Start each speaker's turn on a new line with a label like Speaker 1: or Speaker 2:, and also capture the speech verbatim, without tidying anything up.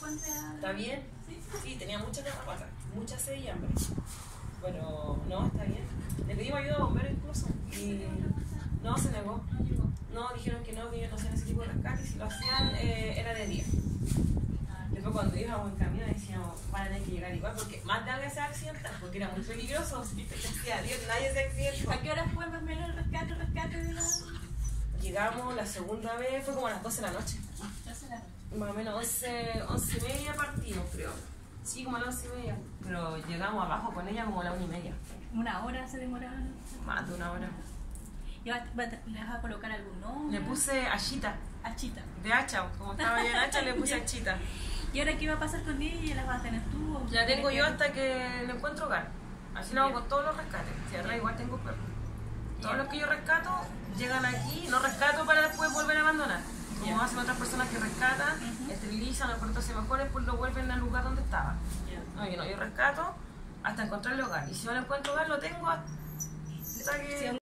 Speaker 1: encuentre a...
Speaker 2: ¿Está bien?
Speaker 1: Sí.
Speaker 2: Sí, tenía mucha garrapata, mucha sed y hambre. Pero no, está bien. Le pedimos ayuda a bomberos incluso. Y no, se negó.
Speaker 1: No llegó.
Speaker 2: No, dijeron que no, que ellos no hacían ese tipo de rescate y si lo hacían eh, era de día. Después cuando íbamos en camino decíamos, van a tener que llegar igual porque más de alguien se accidenta porque era muy peligroso. Decía, Dios, nadie se accidentó.
Speaker 1: ¿A qué hora fue más o menos el rescate, el rescate de la...?
Speaker 2: Llegamos la segunda vez, fue como a las doce de la noche.
Speaker 1: doce de la noche.
Speaker 2: Más o menos once, once y media partimos, creo. Sí, como a las once y media. Pero llegamos abajo con ella como a la una y media.
Speaker 1: Una hora se demoraba.
Speaker 2: Más de una hora.
Speaker 1: ¿Y vas- vas- ¿Le vas a colocar algún nombre?
Speaker 2: Le puse Achita,
Speaker 1: Achita.
Speaker 2: de hacha. Como estaba yo en hacha, le puse Achita.
Speaker 1: ¿Y ahora qué va a pasar con ella? ¿La vas a tener tú? o
Speaker 2: Ya tengo
Speaker 1: quieres
Speaker 2: yo
Speaker 1: que-
Speaker 2: hasta que le encuentro hogar. Así lo hago con todos los rescates. Si atrás igual tengo perros. Todos los que yo rescato llegan aquí, no rescato para después volver a abandonar. Como
Speaker 1: Ya.
Speaker 2: hacen otras personas que rescatan,
Speaker 1: Ujú.
Speaker 2: esterilizan, los perritos se mejoran, pues lo vuelven al lugar donde estaba.
Speaker 1: Ya.
Speaker 2: No, yo no, yo rescato hasta encontrarle hogar. Y si no le encuentro hogar, lo tengo hasta que...